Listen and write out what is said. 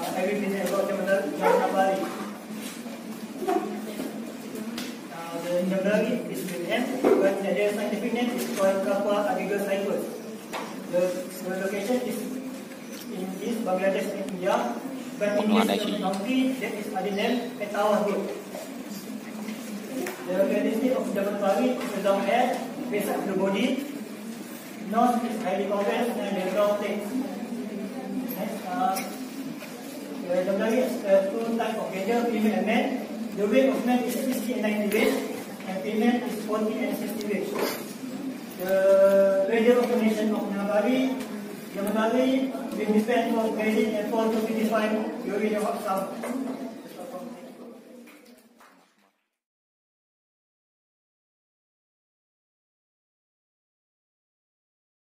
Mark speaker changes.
Speaker 1: I will present about Jamanabari. The Jamanabari is with M, but their scientific name is called Kappa abigocycus. The location is in East Bangladesh and India, but in this country there is other name Petawa group. The characteristic of Jamanabari is a long hair, base of the body, nose is highly convex and the brown tail. The Jamanabari is two types of gender, female and male. The weight of man is 60 and 90 weight, and female is 40 and 60 weight. The radio of the nation of Jamanabari will depend on grading and 4 to 55 during the hot summer.